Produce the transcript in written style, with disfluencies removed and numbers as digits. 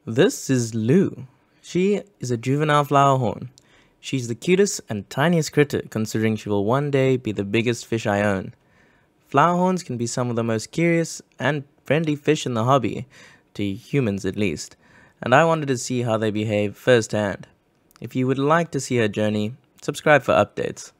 This is Lou. She is a juvenile flowerhorn. She's the cutest and tiniest critter, considering she will one day be the biggest fish I own. Flowerhorns can be some of the most curious and friendly fish in the hobby, to humans at least, and I wanted to see how they behave firsthand. If you would like to see her journey, subscribe for updates.